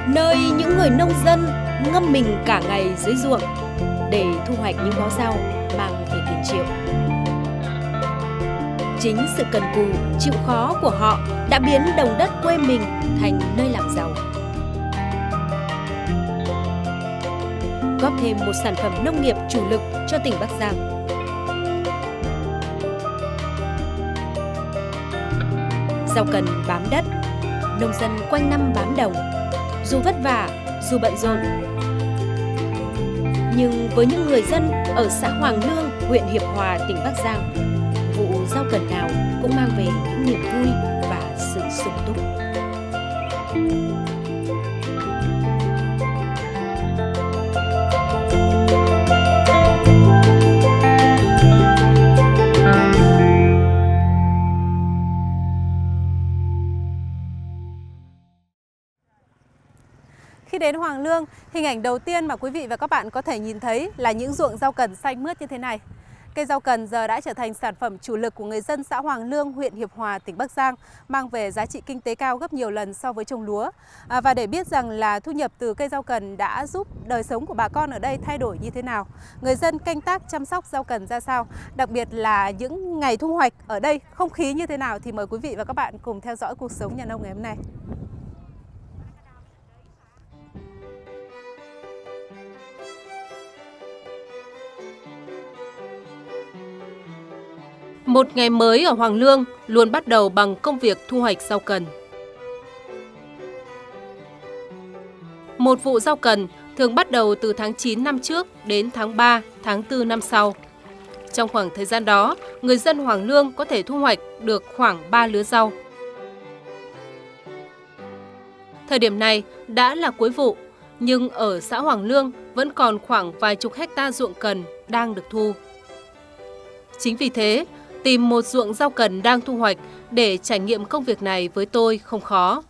nơi những người nông dân ngâm mình cả ngày dưới ruộng để thu hoạch những bó rau mang về tiền triệu. Chính sự cần cù, chịu khó của họ đã biến đồng đất quê mình thành nơi làm giàu. Góp thêm một sản phẩm nông nghiệp chủ lực cho tỉnh Bắc Giang. Rau cần bám đất, nông dân quanh năm bám đồng, dù vất vả, dù bận rộn. Nhưng với những người dân ở xã Hoàng Lương, huyện Hiệp Hòa, tỉnh Bắc Giang, vụ rau cần nào cũng mang về những niềm vui và sự sung túc. Khi đến Hoàng Lương, hình ảnh đầu tiên mà quý vị và các bạn có thể nhìn thấy là những ruộng rau cần xanh mướt như thế này. Cây rau cần giờ đã trở thành sản phẩm chủ lực của người dân xã Hoàng Lương, huyện Hiệp Hòa, tỉnh Bắc Giang, mang về giá trị kinh tế cao gấp nhiều lần so với trồng lúa. Và để biết rằng là thu nhập từ cây rau cần đã giúp đời sống của bà con ở đây thay đổi như thế nào, người dân canh tác chăm sóc rau cần ra sao, đặc biệt là những ngày thu hoạch ở đây không khí như thế nào, thì mời quý vị và các bạn cùng theo dõi cuộc sống nhà nông ngày hôm nay. Một ngày mới ở Hoàng Lương luôn bắt đầu bằng công việc thu hoạch rau cần. Một vụ rau cần thường bắt đầu từ tháng 9 năm trước đến tháng 3, tháng 4 năm sau. Trong khoảng thời gian đó, người dân Hoàng Lương có thể thu hoạch được khoảng 3 lứa rau. Thời điểm này đã là cuối vụ, nhưng ở xã Hoàng Lương vẫn còn khoảng vài chục hecta ruộng cần đang được thu. Chính vì thế, tìm một ruộng rau cần đang thu hoạch để trải nghiệm công việc này với tôi không khó.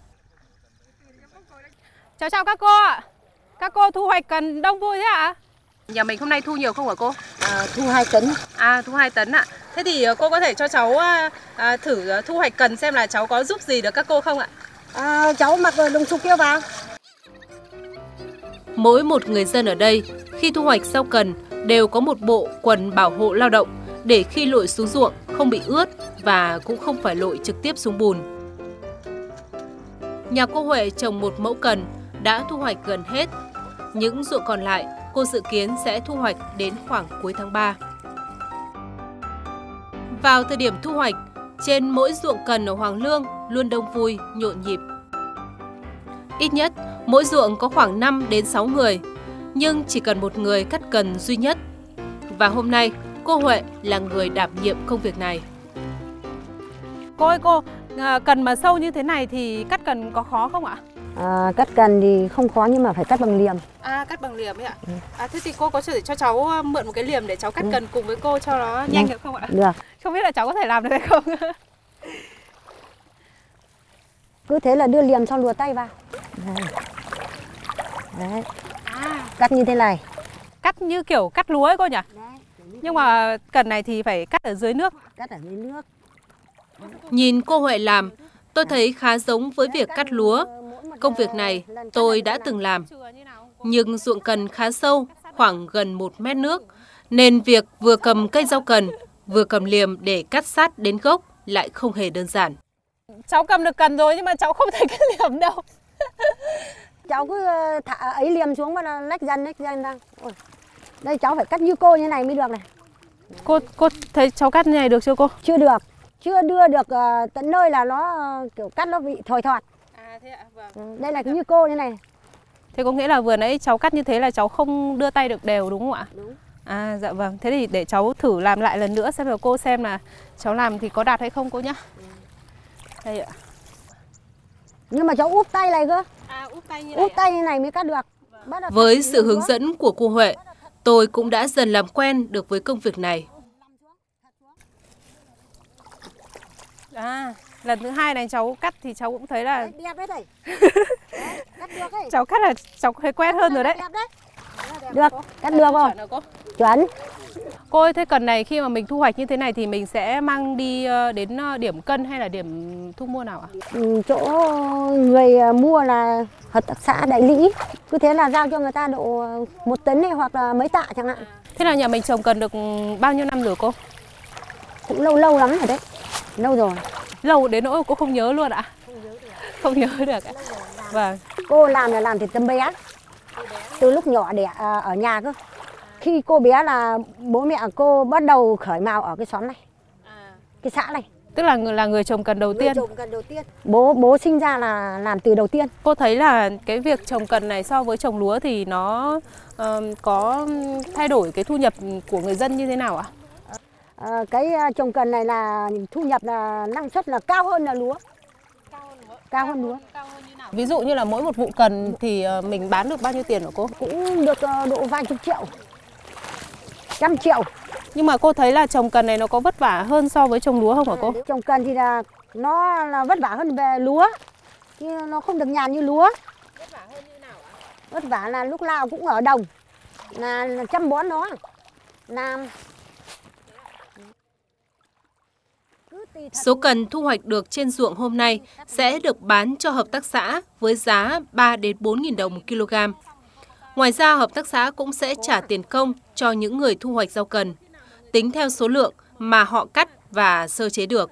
Chào các cô ạ. Các cô thu hoạch cần đông vui thế ạ? Nhà mình hôm nay thu nhiều không hả cô? Thu 2 tấn. Thu 2 tấn ạ. Thế thì cô có thể cho cháu thử thu hoạch cần xem là cháu có giúp gì được các cô không ạ? Cháu mặc đồng phục kia vào. Mỗi một người dân ở đây khi thu hoạch rau cần đều có một bộ quần bảo hộ lao động để khi lội xuống ruộng không bị ướt và cũng không phải lội trực tiếp xuống bùn. Nhà cô Huệ trồng một mẫu cần đã thu hoạch gần hết. Những ruộng còn lại cô dự kiến sẽ thu hoạch đến khoảng cuối tháng 3. Vào thời điểm thu hoạch, trên mỗi ruộng cần ở Hoàng Lương luôn đông vui, nhộn nhịp. Ít nhất, mỗi ruộng có khoảng 5 đến 6 người, nhưng chỉ cần một người cắt cần duy nhất. Và hôm nay, cô Huệ là người đảm nhiệm công việc này. Cô ơi cô, cần mà sâu như thế này thì cắt cần có khó không ạ? Cắt cần thì không khó nhưng mà phải cắt bằng liềm. Cắt bằng liềm ấy ạ. Thế thì cô có thể cho cháu mượn một cái liềm để cháu cắt cần cùng với cô cho nó nhanh được không ạ? Được. Không biết là cháu có thể làm được hay không? Cứ thế là đưa liềm xong lùa tay vào. Đấy. Cắt như thế này. Cắt như kiểu cắt lúa ấy cô nhỉ? Đấy. Nhưng mà cần này thì phải cắt ở dưới nước. Cắt ở dưới nước. Nhìn cô Huệ làm, tôi thấy khá giống với việc cắt lúa. Công việc này tôi đã từng làm. Nhưng ruộng cần khá sâu, khoảng gần 1 mét nước, nên việc vừa cầm cây rau cần, vừa cầm liềm để cắt sát đến gốc lại không hề đơn giản. Cháu cầm được cần rồi nhưng mà cháu không thấy cái liềm đâu. Cháu cứ thả ấy liềm xuống và lách dần ra. Đây cháu phải cắt như cô như này mới được này. Cô thấy cháu cắt như này được chưa cô? Chưa được. Chưa đưa được tận nơi là nó kiểu cắt nó bị thòi thoạt. Thế ạ, vâng. Đây là như cô như này. Thế có nghĩa là vừa nãy cháu cắt như thế là cháu không đưa tay được đều đúng không ạ? Đúng. Dạ vâng. Thế thì để cháu thử làm lại lần nữa xem là cô xem là cháu làm thì có đạt hay không cô nhá. Đây ạ. Nhưng mà cháu úp tay này cơ. Úp tay như này. Úp tay như này mới cắt được. Với sự hướng dẫn của cô Huệ, tôi cũng đã dần làm quen được với công việc này. Lần thứ 2 này cháu cắt thì cháu cũng thấy là đẹp đấy thầy. Cắt được đấy. Cháu cắt là cháu thấy quen hơn rồi đấy. Được, cắt được không? Chuẩn. Cô ơi, thế cần này khi mà mình thu hoạch như thế này thì mình sẽ mang đi đến điểm cân hay là điểm thu mua nào ạ? Chỗ người mua là hợp tác xã đại lý. Cứ thế là giao cho người ta độ 1 tấn này hoặc là mấy tạ chẳng hạn. Thế là nhà mình trồng cần được bao nhiêu năm rồi cô? Cũng lâu lắm rồi đấy. Lâu rồi. Lâu đến nỗi cô không nhớ luôn ạ? Không nhớ được ạ. Vâng. Cô làm từ tấm bé. Từ lúc nhỏ để ở nhà cơ. Khi cô bé là bố mẹ cô bắt đầu khởi mào ở cái xóm này. Cái xã này. Tức là người trồng cần đầu tiên. Bố sinh ra là làm từ đầu tiên. Cô thấy là cái việc trồng cần này so với trồng lúa thì nó có thay đổi cái thu nhập của người dân như thế nào ạ? Cái trồng cần này là thu nhập là năng suất là cao hơn là lúa. Cao hơn lúa. Ví dụ như là mỗi một vụ cần thì mình bán được bao nhiêu tiền hả cô? Cũng được độ vài chục triệu. 100 triệu. Nhưng mà cô thấy là trồng cần này nó có vất vả hơn so với trồng lúa không hả cô? Trồng cần thì là nó là vất vả hơn về lúa. Chứ nó không được nhàn như lúa. Vất vả hơn như nào ạ? Vất vả là lúc nào cũng ở đồng. Là chăm bón nó. Làm. Số cần thu hoạch được trên ruộng hôm nay sẽ được bán cho hợp tác xã với giá 3 đến 4.000 đồng 1 kg. Ngoài ra, hợp tác xã cũng sẽ trả tiền công cho những người thu hoạch rau cần, tính theo số lượng mà họ cắt và sơ chế được.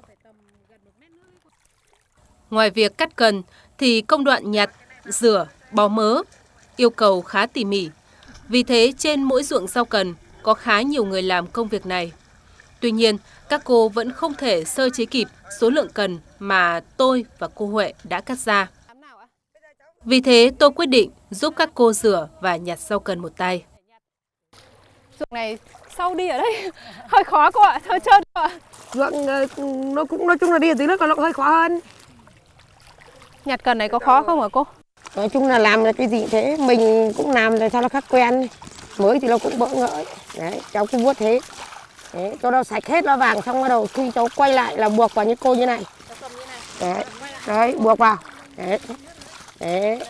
Ngoài việc cắt cần thì công đoạn nhặt, rửa, bó mớ yêu cầu khá tỉ mỉ. Vì thế, trên mỗi ruộng rau cần có khá nhiều người làm công việc này. Tuy nhiên, các cô vẫn không thể sơ chế kịp số lượng cần mà tôi và cô Huệ đã cắt ra. Vì thế, tôi quyết định giúp các cô rửa và nhặt rau cần một tay. Ruộng này sâu đi ở đây hơi khó cô ạ, hơi trơn cô ạ. Ruộng nó cũng nói chung là đi ở dưới nước nó cũng hơi khó hơn. Nhặt cần này có khó không hả cô? Nói chung là làm là cái gì thế, mình cũng làm rồi sao nó khắc quen. Mới thì nó cũng bỡ ngỡ. Đấy, cháu cứ vuốt thế. Đấy, cho nó sạch hết nó vàng xong bắt đầu khi cháu quay lại là buộc vào những cô như này. Đấy, đấy buộc vào. Đấy. Đấy.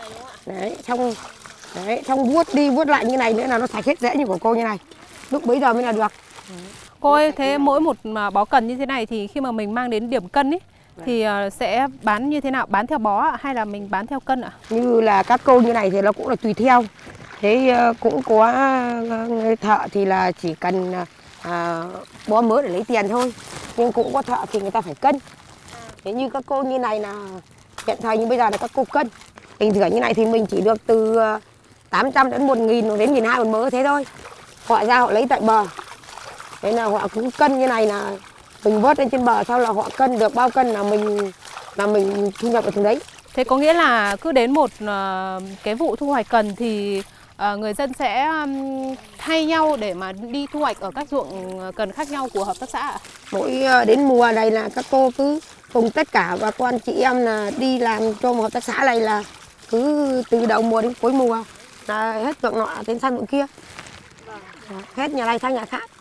Đấy, xong vuốt đi vuốt lại như này nữa là nó sạch hết rễ như của cô như này. Lúc bấy giờ mới là được. Cô ơi, thế mỗi một bó cần như thế này thì khi mà mình mang đến điểm cân ấy thì sẽ bán như thế nào? Bán theo bó hay là mình bán theo cân ạ? Như là các cô như này thì nó cũng là tùy theo. Thế cũng có người thợ thì là chỉ cần bó mớ để lấy tiền thôi. Nhưng cũng có thợ thì người ta phải cân. Thế như các cô như này là hiện thời như bây giờ là các cô cân. Bình thường như này thì mình chỉ được từ 800 đến 1.000 đến 1.200 một mớ thế thôi. Họ ra họ lấy tại bờ. Thế là họ cũng cân như này là mình vớt lên trên bờ sau là họ cân được bao cân là mình thu nhập được từng đấy. Thế có nghĩa là cứ đến một cái vụ thu hoạch cần thì người dân sẽ thay nhau để mà đi thu hoạch ở các ruộng cần khác nhau của hợp tác xã ạ? Mỗi đến mùa này là các cô cứ cùng tất cả bà con chị em là đi làm cho một hợp tác xã này là cứ từ đầu mùa đến cuối mùa là hết ruộng nọ đến sang ruộng kia. Hết nhà này sang nhà khác.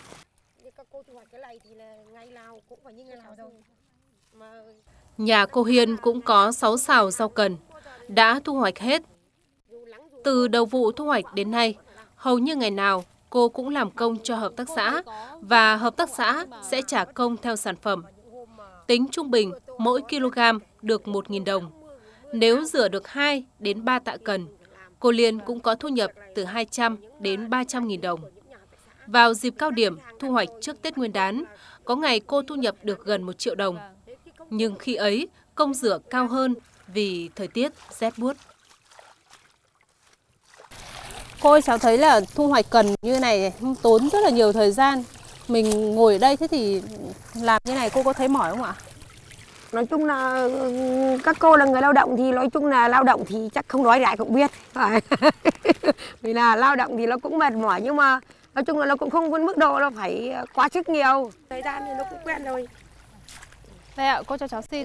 Nhà cô Hiên cũng có 6 sào rau cần, đã thu hoạch hết. Từ đầu vụ thu hoạch đến nay, hầu như ngày nào cô cũng làm công cho hợp tác xã và hợp tác xã sẽ trả công theo sản phẩm. Tính trung bình, mỗi kg được 1.000 đồng. Nếu rửa được 2 đến 3 tạ cần, cô Liên cũng có thu nhập từ 200 đến 300.000 đồng. Vào dịp cao điểm thu hoạch trước Tết Nguyên đán, có ngày cô thu nhập được gần 1 triệu đồng. Nhưng khi ấy, công rửa cao hơn vì thời tiết rét buốt. Cô ơi, cháu thấy là thu hoạch cần như này tốn rất là nhiều thời gian. Mình ngồi ở đây thế thì làm như này cô có thấy mỏi không ạ? Nói chung là các cô là người lao động thì nói chung là lao động thì chắc không nói lại cũng biết. Vì là lao động thì nó cũng mệt mỏi nhưng mà nói chung là nó cũng không vươn mức độ nó phải quá sức nhiều. Thời gian thì nó cũng quen rồi. Đây ạ, cô cho cháu xin.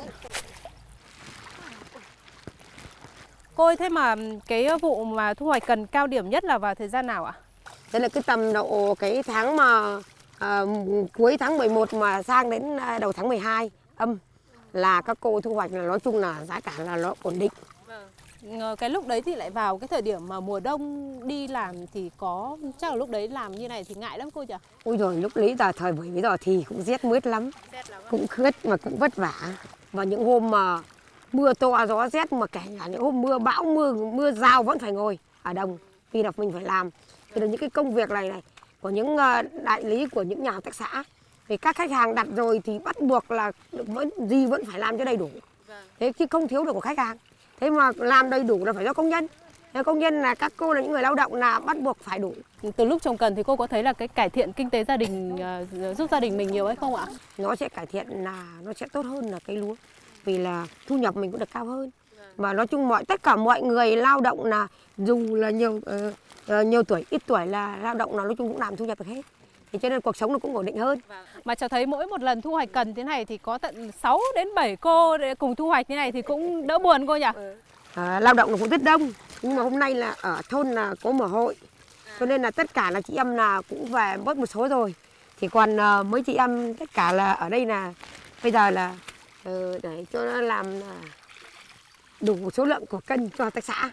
Cô ơi, thế mà cái vụ mà thu hoạch cần cao điểm nhất là vào thời gian nào ạ? Đây là cái tầm độ cái tháng mà cuối tháng 11 mà sang đến đầu tháng 12 âm là các cô thu hoạch là nói chung là giá cả là nó ổn định. Cái lúc đấy thì lại vào cái thời điểm mà mùa đông đi làm thì chắc là lúc đấy làm như này thì ngại lắm cô nhỉ? Ôi rồi lúc đấy giờ thời buổi bây giờ thì cũng rét mướt lắm. Cũng khướt mà cũng vất vả. Và những hôm mà mưa to gió rét, mà kể cả những hôm mưa bão mưa rào vẫn phải ngồi ở đồng, vì là mình phải làm. Thì là những cái công việc này của những đại lý của những nhà hợp tác xã, thì các khách hàng đặt rồi thì bắt buộc là gì vẫn phải làm cho đầy đủ. Thế chứ không thiếu được của khách hàng. Thế mà làm đầy đủ là phải do công nhân. Thế công nhân là các cô là những người lao động là bắt buộc phải đủ. Từ lúc trồng cần thì cô có thấy là cái cải thiện kinh tế gia đình, giúp gia đình mình nhiều hay không ạ? Nó sẽ cải thiện, là nó sẽ tốt hơn là cây lúa, vì là thu nhập mình cũng được cao hơn. Và nói chung tất cả mọi người lao động là dù là nhiều tuổi ít tuổi là lao động là nói chung cũng làm thu nhập được hết. Thì cho nên cuộc sống nó cũng ổn định hơn. Mà cháu thấy mỗi một lần thu hoạch cần thế này thì có tận 6 đến 7 cô để cùng thu hoạch thế này thì cũng đỡ buồn cô nhỉ? Lao động nó cũng rất đông, nhưng mà hôm nay là ở thôn là có mở hội, cho nên là tất cả là chị em là cũng về bớt một số rồi. Thì còn mấy chị em tất cả là ở đây là bây giờ là để cho nó làm đủ số lượng của cân cho hợp tác xã.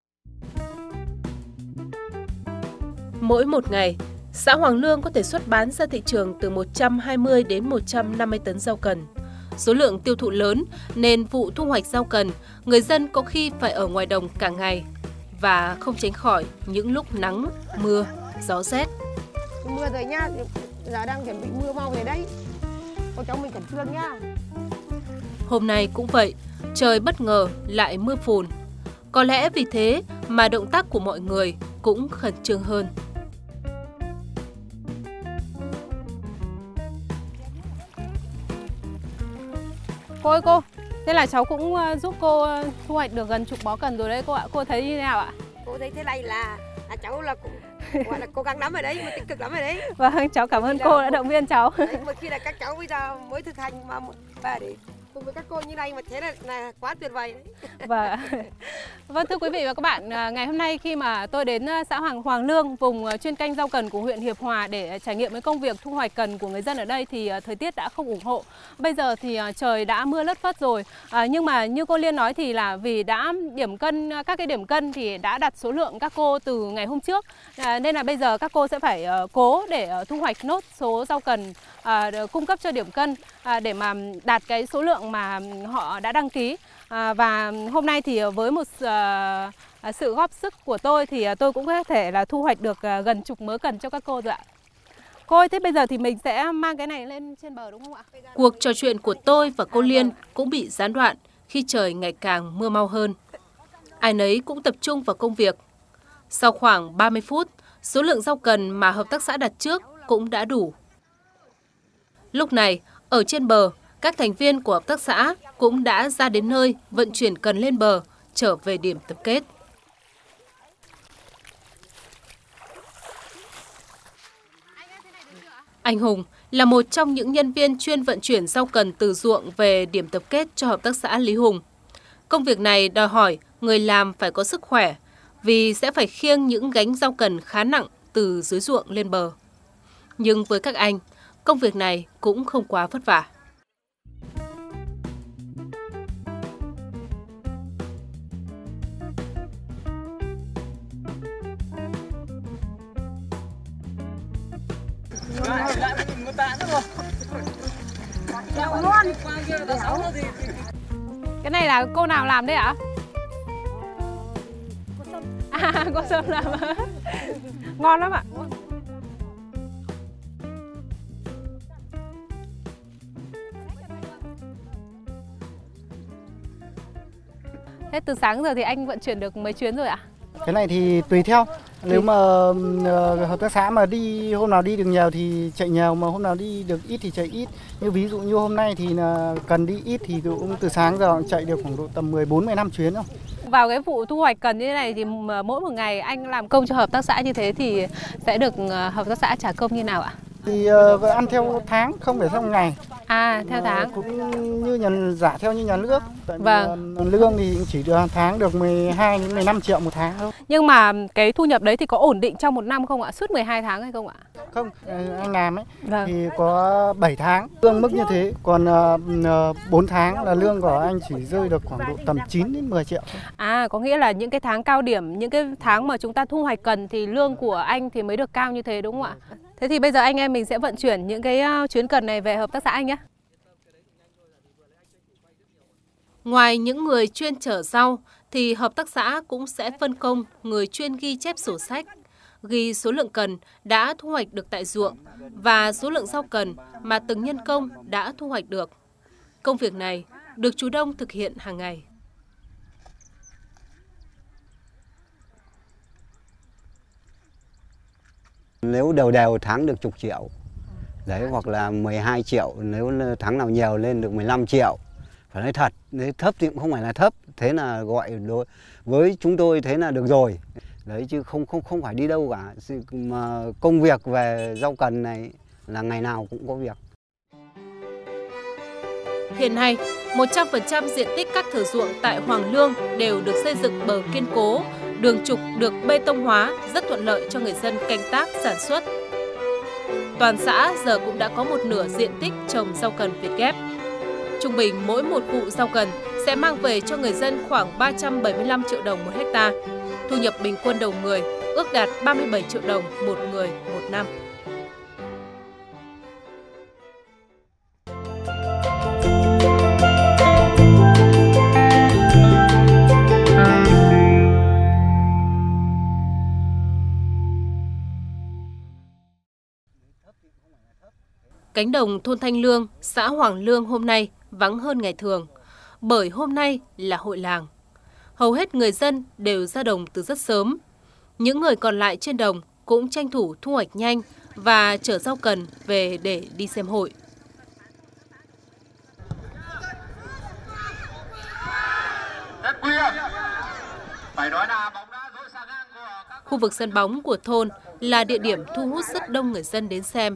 Mỗi một ngày, xã Hoàng Lương có thể xuất bán ra thị trường từ 120 đến 150 tấn rau cần. Số lượng tiêu thụ lớn nên vụ thu hoạch rau cần, người dân có khi phải ở ngoài đồng cả ngày và không tránh khỏi những lúc nắng, mưa, gió rét. Mưa rồi nhá, giờ đang chuẩn bị mưa mau về đấy. Cô cháu mình khẩn trương nhá. Hôm nay cũng vậy, trời bất ngờ lại mưa phùn. Có lẽ vì thế mà động tác của mọi người cũng khẩn trương hơn. Cô ơi cô, thế là cháu cũng giúp cô thu hoạch được gần chục bó cần rồi đấy cô ạ. Cô thấy như thế nào ạ? Cô thấy thế này là cháu là cũng gọi là cố gắng lắm rồi đấy, mà tích cực lắm rồi đấy. Vâng, cháu cảm ơn cô đã động viên cháu. Đấy, mà khi là các cháu bây giờ mới thực hành mà để cùng với các cô như này mà thế là quá tuyệt vời đấy. Vâng, thưa quý vị và các bạn, ngày hôm nay khi mà tôi đến xã Hoàng Lương, vùng chuyên canh rau cần của huyện Hiệp Hòa để trải nghiệm với công việc thu hoạch cần của người dân ở đây thì thời tiết đã không ủng hộ. Bây giờ thì trời đã mưa lất phất rồi. Nhưng mà như cô Liên nói thì là vì đã các cái điểm cân thì đã đặt số lượng các cô từ ngày hôm trước, nên là bây giờ các cô sẽ phải cố để thu hoạch nốt số rau cần cung cấp cho điểm cân để mà đạt cái số lượng mà họ đã đăng ký. Và hôm nay thì với một sự góp sức của tôi thì tôi cũng có thể là thu hoạch được gần chục mớ cần cho các cô rồi ạ. Cô ơi, thế bây giờ thì mình sẽ mang cái này lên trên bờ đúng không ạ? Cuộc trò chuyện của tôi và cô Liên cũng bị gián đoạn khi trời ngày càng mưa mau hơn. Ai nấy cũng tập trung vào công việc. Sau khoảng 30 phút, số lượng rau cần mà hợp tác xã đặt trước cũng đã đủ. Lúc này, ở trên bờ, các thành viên của hợp tác xã cũng đã ra đến nơi vận chuyển cần lên bờ, trở về điểm tập kết. Anh Hùng là một trong những nhân viên chuyên vận chuyển rau cần từ ruộng về điểm tập kết cho hợp tác xã Lý Hùng. Công việc này đòi hỏi người làm phải có sức khỏe, vì sẽ phải khiêng những gánh rau cần khá nặng từ dưới ruộng lên bờ. Nhưng với các anh, công việc này cũng không quá vất vả. Cái này là cô nào làm đấy ạ? Cô Sơn làm. Ngon lắm ạ. Thế từ sáng giờ thì anh vận chuyển được mấy chuyến rồi ạ? Cái này thì tùy theo. Nếu mà hợp tác xã mà đi hôm nào đi được nhiều thì chạy nhiều, mà hôm nào đi được ít thì chạy ít. Như ví dụ như hôm nay thì là cần đi ít thì cũng từ sáng giờ chạy được khoảng độ tầm 14-15 chuyến thôi. Vào cái vụ thu hoạch cần như thế này thì mỗi một ngày anh làm công cho hợp tác xã như thế thì sẽ được hợp tác xã trả công như nào ạ? Thì ăn theo tháng, không phải theo ngày. À, theo tháng. Cũng như giả theo như nhà nước. Tại Vâng. Lương thì chỉ được tháng được 12 đến 15 triệu một tháng thôi. Nhưng mà cái thu nhập đấy thì có ổn định trong một năm không ạ? Suốt 12 tháng hay không ạ? Không, anh làm ấy Vâng. thì có 7 tháng lương mức như thế, còn 4 tháng là lương của anh chỉ rơi được khoảng độ tầm 9 đến 10 triệu thôi. À, có nghĩa là những cái tháng cao điểm, những cái tháng mà chúng ta thu hoạch cần thì lương của anh thì mới được cao như thế đúng không ạ? Thế thì bây giờ anh em mình sẽ vận chuyển những cái chuyến cần này về hợp tác xã anh nhé. Ngoài những người chuyên chở rau, thì hợp tác xã cũng sẽ phân công người chuyên ghi chép sổ sách, ghi số lượng cần đã thu hoạch được tại ruộng và số lượng rau cần mà từng nhân công đã thu hoạch được. Công việc này được chú Đông thực hiện hàng ngày. Nếu đều tháng được chục triệu, đấy, hoặc là 12 triệu, nếu tháng nào nhiều lên được 15 triệu. Phải nói thật, nếu thấp thì cũng không phải là thấp, thế là gọi đối với chúng tôi thế là được rồi. Đấy, chứ không phải đi đâu cả. Mà công việc về rau cần này là ngày nào cũng có việc. Hiện nay, 100% diện tích các thửa ruộng tại Hoàng Lương đều được xây dựng bờ kiên cố, đường trục được bê tông hóa, rất thuận lợi cho người dân canh tác sản xuất. Toàn xã giờ cũng đã có một nửa diện tích trồng rau cần Việt ghép. Trung bình mỗi một vụ rau cần sẽ mang về cho người dân khoảng 375 triệu đồng một hecta. Thu nhập bình quân đầu người ước đạt 37 triệu đồng một người một năm. Cánh đồng thôn Thanh Lương, xã Hoàng Lương hôm nay vắng hơn ngày thường, bởi hôm nay là hội làng. Hầu hết người dân đều ra đồng từ rất sớm. Những người còn lại trên đồng cũng tranh thủ thu hoạch nhanh và chở rau cần về để đi xem hội. Khu vực sân bóng của thôn là địa điểm thu hút rất đông người dân đến xem.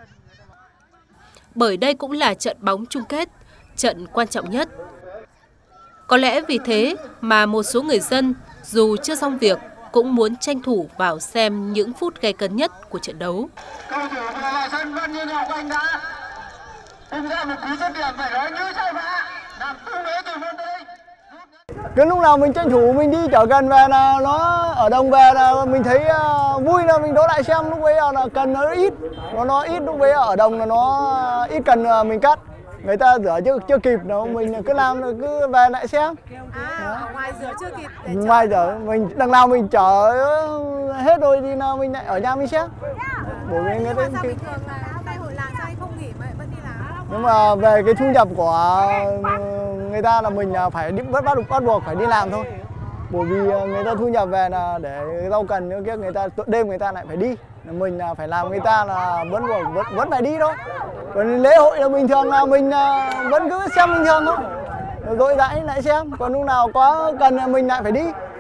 Bởi đây cũng là trận bóng chung kết, trận quan trọng nhất. Có lẽ vì thế mà một số người dân dù chưa xong việc cũng muốn tranh thủ vào xem những phút gay cấn nhất của trận đấu. Cầu thủ vừa vào sân Văn Như Ngọc Anh đã tung ra một cú dứt điểm phải nói như sao vậy, làm tung lấy từ bên đây. Cứ lúc nào mình tranh thủ mình đi chở cần về là nó ở đồng về là mình thấy vui là mình đổ lại xem, lúc ấy là cần nó ít, nó ít, lúc ấy ở đồng là nó ít cần mình cắt. Người ta rửa chưa kịp đâu, mình cứ làm cứ về lại xem. Ở ngoài rửa chưa kịp để ngoài rửa mình đằng nào mình chở hết rồi thì nào mình lại ở nhà mình xem. Bởi vì người ta bình thường là hôm nay hội làng sao anh không nghỉ mà vẫn đi làm? Nhưng mà về cái thu nhập của người ta là mình phải bắt buộc phải đi làm thôi. Bởi vì người ta thu nhập về là để rau cần như kia, người ta đêm người ta lại phải đi, mình phải làm, người ta là vẫn phải đi thôi. Còn lễ hội là bình thường là mình vẫn cứ xem bình thường thôi, rồi rãi lại xem, còn lúc nào có cần là mình lại phải đi.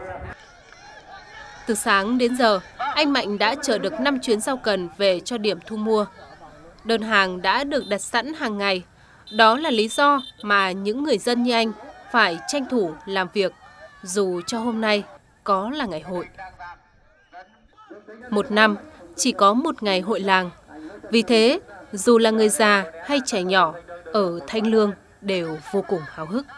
Từ sáng đến giờ, anh Mạnh đã chở được 5 chuyến rau cần về cho điểm thu mua. Đơn hàng đã được đặt sẵn hàng ngày. Đó là lý do mà những người dân như anh phải tranh thủ làm việc, dù cho hôm nay có là ngày hội. Một năm chỉ có một ngày hội làng. Vì thế, dù là người già hay trẻ nhỏ, ở Thanh Lương đều vô cùng háo hức.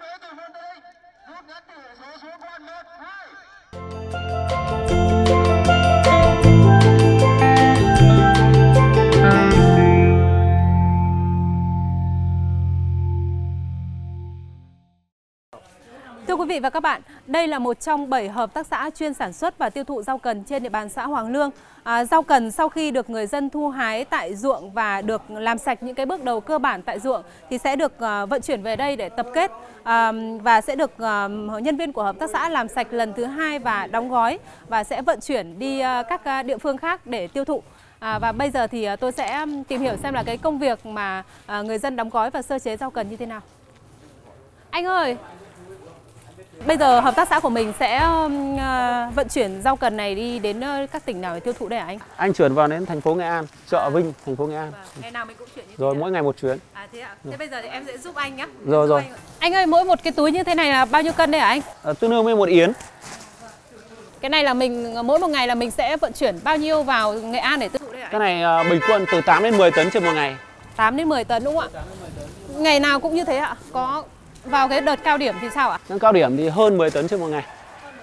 Thưa quý vị và các bạn, đây là một trong 7 hợp tác xã chuyên sản xuất và tiêu thụ rau cần trên địa bàn xã Hoàng Lương. Rau cần sau khi được người dân thu hái tại ruộng và được làm sạch những cái bước đầu cơ bản tại ruộng thì sẽ được vận chuyển về đây để tập kết và sẽ được nhân viên của hợp tác xã làm sạch lần thứ 2 và đóng gói và sẽ vận chuyển đi các địa phương khác để tiêu thụ. Và bây giờ thì tôi sẽ tìm hiểu xem là cái công việc mà người dân đóng gói và sơ chế rau cần như thế nào. Anh ơi! Bây giờ hợp tác xã của mình sẽ vận chuyển rau cần này đi đến các tỉnh nào để tiêu thụ đây hả anh? Anh chuyển vào đến thành phố Nghệ An, chợ Vinh, thành phố Nghệ An. Ngày nào mình cũng chuyển như rồi, mỗi ngày một chuyến. Thế ạ? Thế bây giờ thì em sẽ giúp anh nhé. Rồi. Anh ơi, mỗi một cái túi như thế này là bao nhiêu cân đây hả anh? Tương đương với 1 yến. Cái này là mình mỗi một ngày là mình sẽ vận chuyển bao nhiêu vào Nghệ An để tiêu thụ đây hả anh? Cái này bình quân từ 8 đến 10 tấn trên một ngày. 8 đến 10 tấn đúng không ạ? Ngày nào cũng như thế ạ? Có vào cái đợt cao điểm thì sao ạ? Cao điểm thì hơn 10 tấn trên một ngày.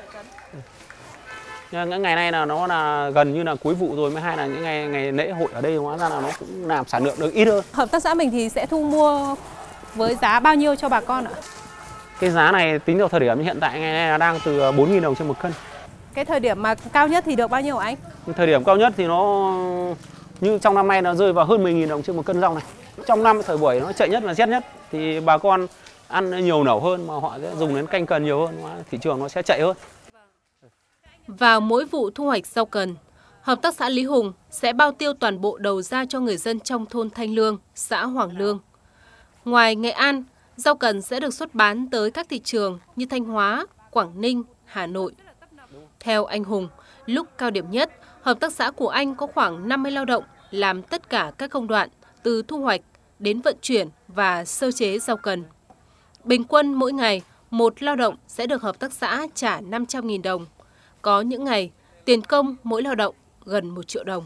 Nhưng cái ngày này là nó là gần như là cuối vụ rồi, mới hay là những ngày lễ hội ở đây hóa ra là nó cũng làm sản lượng được ít hơn. Hợp tác xã mình thì sẽ thu mua với giá bao nhiêu cho bà con ạ? Cái giá này tính vào thời điểm hiện tại ngày nay là đang từ 4.000 đồng trên một cân. Cái thời điểm mà cao nhất thì được bao nhiêu anh? Thời điểm cao nhất thì nó như trong năm nay nó rơi vào hơn 10.000 đồng trên một cân rau này. Trong năm thời buổi nó chạy nhất và rét nhất thì bà con ăn nhiều nẩu hơn mà họ sẽ dùng đến canh cần nhiều hơn, thị trường nó sẽ chạy hơn. Vào mỗi vụ thu hoạch rau cần, Hợp tác xã Lý Hùng sẽ bao tiêu toàn bộ đầu ra cho người dân trong thôn Thanh Lương, xã Hoàng Lương. Ngoài Nghệ An, rau cần sẽ được xuất bán tới các thị trường như Thanh Hóa, Quảng Ninh, Hà Nội. Theo anh Hùng, lúc cao điểm nhất, hợp tác xã của anh có khoảng 50 lao động làm tất cả các công đoạn từ thu hoạch đến vận chuyển và sơ chế rau cần. Bình quân mỗi ngày, một lao động sẽ được hợp tác xã trả 500.000 đồng. Có những ngày, tiền công mỗi lao động gần 1 triệu đồng.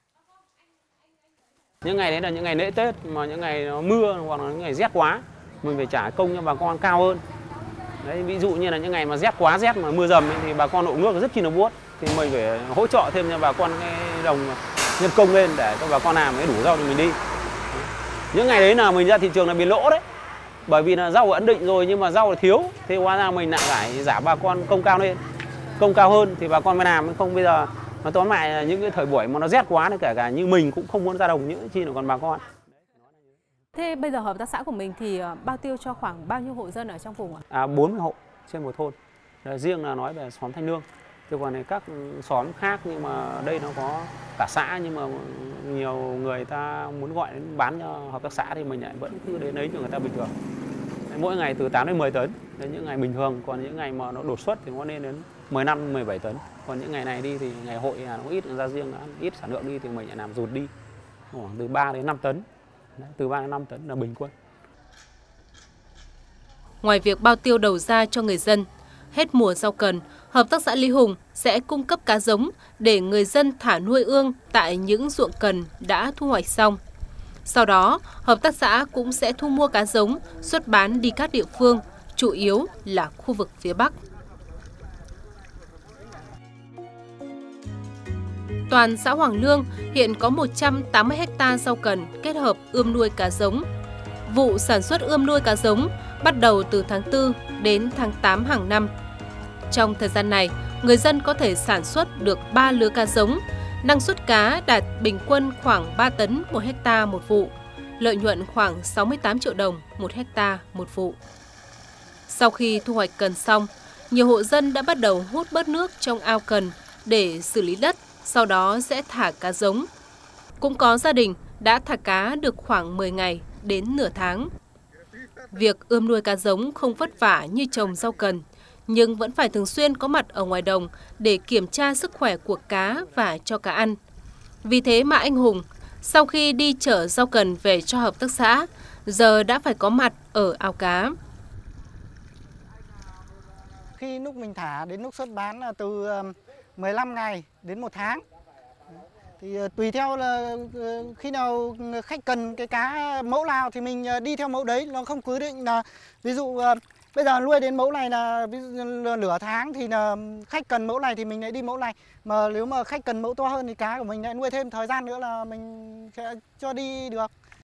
Những ngày đấy là những ngày lễ Tết, mà những ngày nó mưa hoặc là những ngày rét quá, mình phải trả công cho bà con cao hơn. Đấy, ví dụ như là những ngày mà rét quá rét mà mưa dầm ấy, thì bà con nộp nước rất chi là buốt, thì mình phải hỗ trợ thêm cho bà con cái đồng nhân công lên để cho bà con làm mới đủ rau thì mình đi. Những ngày đấy là mình ra thị trường là bị lỗ đấy, bởi vì là rau ổn định rồi nhưng mà rau là thiếu, thì hóa ra mình lại phải giảm bà con công cao lên, công cao hơn thì bà con mới làm. Không bây giờ nó tóm lại là những cái thời buổi mà nó rét quá thì kể cả như mình cũng không muốn ra đồng những chi là còn bà con. Thế bây giờ hợp tác xã của mình thì bao tiêu cho khoảng bao nhiêu hộ dân ở trong vùng ạ? 40 hộ trên một thôn. Riêng là nói về xóm Thanh Lương. Chứ còn này các xóm khác nhưng mà đây nó có cả xã, nhưng mà nhiều người ta muốn gọi đến bán cho hợp tác xã thì mình lại vẫn cứ đến lấy cho người ta bình thường. Mỗi ngày từ 8 đến 10 tấn, đến những ngày bình thường, còn những ngày mà nó đột xuất thì nó lên đến 15 17 tấn. Còn những ngày này đi thì ngày hội là nó ít, ra riêng ít sản lượng đi thì mình lại làm rụt đi khoảng từ 3 đến 5 tấn. Đấy, từ 3 đến 5 tấn là bình quân. Ngoài việc bao tiêu đầu ra cho người dân, hết mùa rau cần, Hợp tác xã Lý Hùng sẽ cung cấp cá giống để người dân thả nuôi ương tại những ruộng cần đã thu hoạch xong. Sau đó, hợp tác xã cũng sẽ thu mua cá giống, xuất bán đi các địa phương, chủ yếu là khu vực phía Bắc. Toàn xã Hoàng Lương hiện có 180 ha rau cần kết hợp ươm nuôi cá giống. Vụ sản xuất ươm nuôi cá giống bắt đầu từ tháng 4 đến tháng 8 hàng năm. Trong thời gian này, người dân có thể sản xuất được 3 lứa cá giống, năng suất cá đạt bình quân khoảng 3 tấn một hecta một vụ, lợi nhuận khoảng 68 triệu đồng một hecta một vụ. Sau khi thu hoạch cần xong, nhiều hộ dân đã bắt đầu hút bớt nước trong ao cần để xử lý đất, sau đó sẽ thả cá giống. Cũng có gia đình đã thả cá được khoảng 10 ngày đến nửa tháng. Việc ươm nuôi cá giống không vất vả như trồng rau cần, nhưng vẫn phải thường xuyên có mặt ở ngoài đồng để kiểm tra sức khỏe của cá và cho cá ăn. Vì thế mà anh Hùng, sau khi đi chở rau cần về cho hợp tác xã, giờ đã phải có mặt ở ao cá. Khi lúc mình thả đến lúc xuất bán là từ 15 ngày đến 1 tháng. Thì tùy theo là khi nào khách cần cái cá mẫu nào thì mình đi theo mẫu đấy, nó không cứ định là ví dụ bây giờ nuôi đến mẫu này là ví dụ nửa tháng thì là khách cần mẫu này thì mình lại đi mẫu này. Mà nếu mà khách cần mẫu to hơn thì cá của mình lại nuôi thêm thời gian nữa là mình sẽ cho đi được.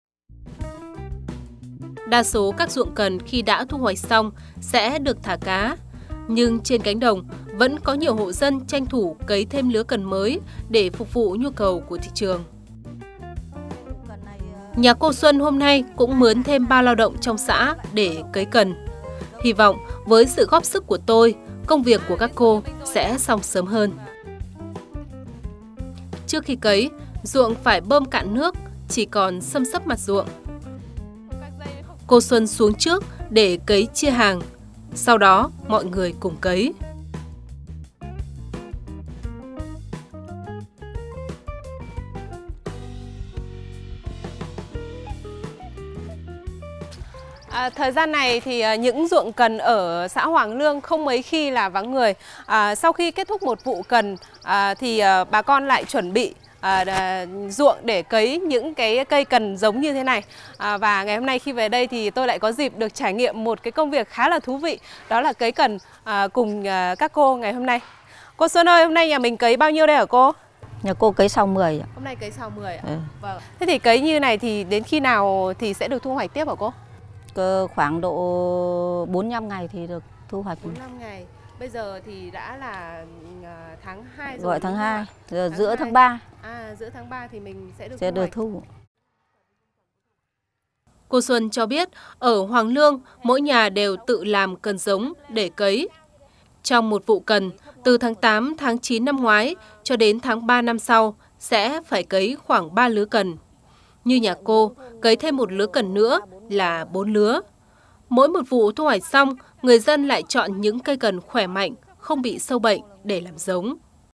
Đa số các ruộng cần khi đã thu hoạch xong sẽ được thả cá. Nhưng trên cánh đồng vẫn có nhiều hộ dân tranh thủ cấy thêm lứa cần mới để phục vụ nhu cầu của thị trường. Nhà cô Xuân hôm nay cũng mướn thêm 3 lao động trong xã để cấy cần. Hy vọng với sự góp sức của tôi, công việc của các cô sẽ xong sớm hơn. Trước khi cấy, ruộng phải bơm cạn nước, chỉ còn xâm xấp mặt ruộng. Cô Xuân xuống trước để cấy chia hàng. Sau đó, mọi người cùng cấy. Thời gian này thì những ruộng cần ở xã Hoàng Lương không mấy khi là vắng người. Sau khi kết thúc một vụ cần thì bà con lại chuẩn bị ruộng để cấy những cái cây cần giống như thế này. Và ngày hôm nay khi về đây thì tôi lại có dịp được trải nghiệm một cái công việc khá là thú vị, đó là cấy cần cùng các cô ngày hôm nay. Cô Xuân ơi, hôm nay nhà mình cấy bao nhiêu đây hả cô? Nhà cô cấy sau 10 ạ. Hôm nay cấy sau 10 ạ? Vâng. Thế thì cấy như này thì đến khi nào thì sẽ được thu hoạch tiếp hả cô? khoảng độ 45 ngày thì được thu hoạch. 45 ngày. Bây giờ thì đã là tháng 2 rồi. Gọi tháng 2, giờ giữa tháng 3. Giữa tháng 3 thì mình sẽ được thu. Cô Xuân cho biết ở Hoàng Lương, mỗi nhà đều tự làm cần giống để cấy. Trong một vụ cần, từ tháng 8, tháng 9 năm ngoái cho đến tháng 3 năm sau sẽ phải cấy khoảng 3 lứa cần. Như nhà cô, cấy thêm một lứa cần nữa là 4 lứa. Mỗi một vụ thu hoạch xong, người dân lại chọn những cây cần khỏe mạnh, không bị sâu bệnh để làm giống.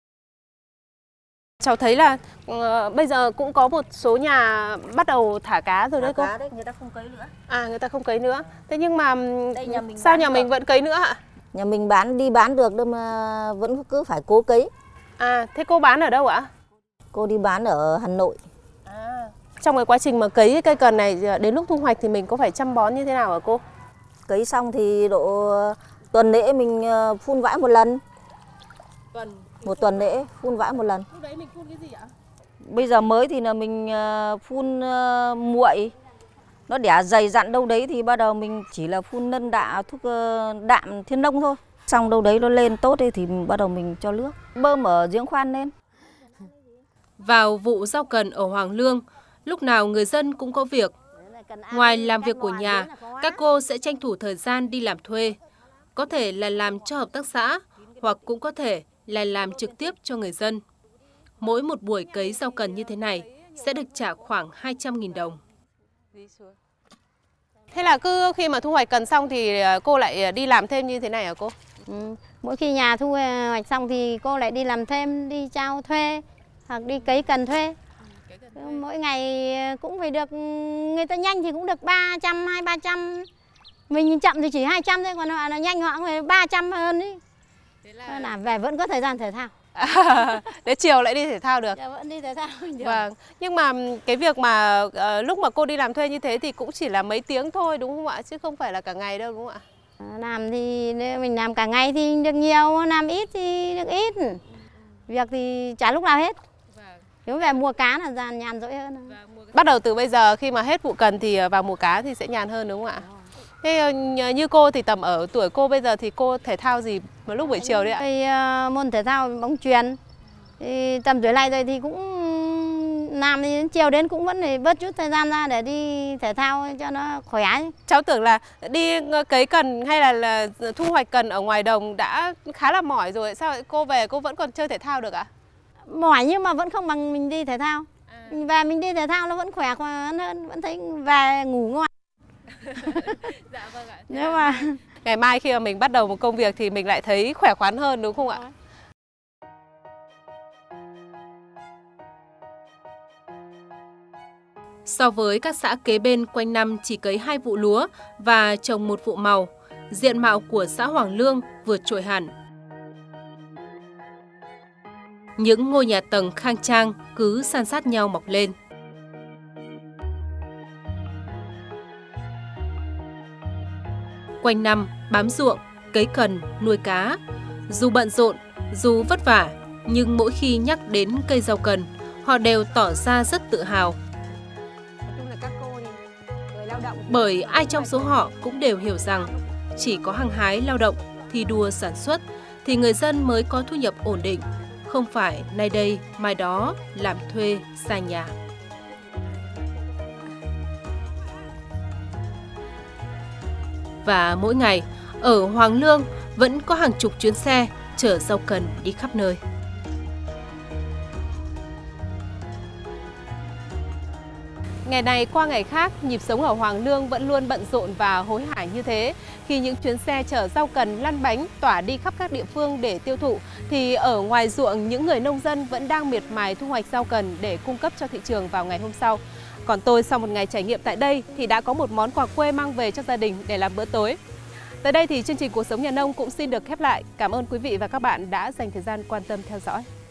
Cháu thấy là bây giờ cũng có một số nhà bắt đầu thả cá rồi đấy cô. Cá đấy, người ta không cấy nữa. Người ta không cấy nữa. Thế nhưng mà sao nhà mình vẫn cấy nữa ạ? Nhà mình đi bán được đâu mà vẫn cứ phải cố cấy. Thế cô bán ở đâu ạ? Cô đi bán ở Hà Nội. Trong cái quá trình mà cấy cây cần này đến lúc thu hoạch thì mình có phải chăm bón như thế nào hả cô? Cấy xong thì độ tuần lễ mình phun vãi một lần. Một tuần lễ phun vãi một lần. Lúc đấy mình phun cái gì ạ? Bây giờ mới thì là mình phun muội. Nó đẻ dày dặn đâu đấy thì bắt đầu mình chỉ là phun nân thuốc đạm thiên nông thôi. Xong đâu đấy nó lên tốt ấy thì bắt đầu mình cho nước. Bơm ở giếng khoan lên. Vào vụ rau cần ở Hoàng Lương, lúc nào người dân cũng có việc. Ngoài làm việc của nhà, các cô sẽ tranh thủ thời gian đi làm thuê. Có thể là làm cho hợp tác xã, hoặc cũng có thể là làm trực tiếp cho người dân. Mỗi một buổi cấy rau cần như thế này sẽ được trả khoảng 200.000 đồng. Thế là cứ khi mà thu hoạch cần xong thì cô lại đi làm thêm như thế này hả cô? Mỗi khi nhà thu hoạch xong thì cô lại đi làm thêm, đi trao thuê hoặc đi cấy cần thuê. Mỗi ngày cũng phải được, người ta nhanh thì cũng được 300, 200-300. Mình chậm thì chỉ 200 thôi, còn họ là nhanh họ cũng phải 300 hơn ý. Là về vẫn có thời gian thể thao. Đến chiều lại đi thể thao được. Vẫn đi thể thao được. Vâng. Nhưng mà cái việc mà lúc mà cô đi làm thuê như thế thì cũng chỉ là mấy tiếng thôi đúng không ạ? Chứ không phải là cả ngày đâu đúng không ạ? Làm thì nếu mình làm cả ngày thì được nhiều, làm ít thì được ít. Việc thì chả lúc nào hết. Nếu về mùa cá là nhàn rỗi hơn. Bắt đầu từ bây giờ khi mà hết vụ cần thì vào mùa cá thì sẽ nhàn hơn đúng không ạ? Thế như cô thì tầm ở tuổi cô bây giờ thì cô thể thao gì vào lúc buổi chiều đấy ạ? Môn thể thao bóng chuyền. Thì tầm tuổi này rồi thì cũng làm thì đến chiều đến cũng vẫn phải bớt chút thời gian ra để đi thể thao cho nó khỏe. Cháu tưởng là đi cấy cần hay là thu hoạch cần ở ngoài đồng đã khá là mỏi rồi. Sao cô về cô vẫn còn chơi thể thao được ạ? Mỏi nhưng mà vẫn không bằng mình đi thể thao. Mình về mình đi thể thao nó vẫn khỏe hơn, vẫn thấy về ngủ ngon. Dạ vâng ạ. Nhưng mà ngày mai khi mà mình bắt đầu một công việc thì mình lại thấy khỏe khoắn hơn đúng không ạ? So với các xã kế bên quanh năm chỉ cấy 2 vụ lúa và trồng 1 vụ màu, diện mạo của xã Hoàng Lương vượt trội hẳn. Những ngôi nhà tầng khang trang cứ san sát nhau mọc lên. Quanh năm bám ruộng, cấy cần, nuôi cá. Dù bận rộn, dù vất vả, nhưng mỗi khi nhắc đến cây rau cần, họ đều tỏ ra rất tự hào. Bởi ai trong số họ cũng đều hiểu rằng chỉ có hăng hái lao động, thi đua sản xuất thì người dân mới có thu nhập ổn định, không phải nay đây mai đó làm thuê xa nhà. Và mỗi ngày ở Hoàng Lương vẫn có hàng chục chuyến xe chở rau cần đi khắp nơi. Ngày này qua ngày khác, nhịp sống ở Hoàng Lương vẫn luôn bận rộn và hối hả như thế. Khi những chuyến xe chở rau cần lăn bánh tỏa đi khắp các địa phương để tiêu thụ, thì ở ngoài ruộng những người nông dân vẫn đang miệt mài thu hoạch rau cần để cung cấp cho thị trường vào ngày hôm sau. Còn tôi sau một ngày trải nghiệm tại đây thì đã có một món quà quê mang về cho gia đình để làm bữa tối. Tới đây thì chương trình Cuộc sống nhà nông cũng xin được khép lại. Cảm ơn quý vị và các bạn đã dành thời gian quan tâm theo dõi.